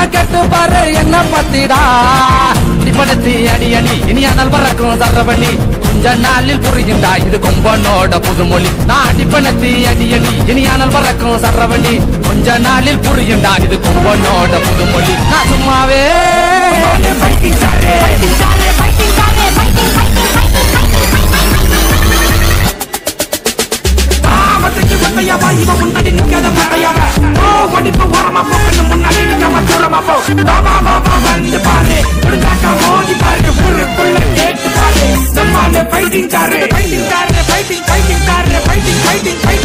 கேட்டு பாரு என்ன பத்திடா இப்படி அடி அடி இனியானால் வரக்கும் சரவணி கொஞ்ச நாளில் புரியுண்டா இது கொம்பனோட புதுமொழி நான் அடிப்பணத்தி அடி அடி இனியானால் வரக்கும் சரவணி கொஞ்ச நாளில் புரியுண்டா இது கொம்பனோட புதுமொழி நான் சும்மாவே முன்னாடி நிக்காத மறையாம படிப்பு ஓரமா போக்கணும் முன்னாடி நிக்காம தூரமா போ வந்து பாரு மோதி பாரு ஊருக்குள்ள கேட்டு பாரு நம்மால fighting car fighting car fighting fighting car fighting fighting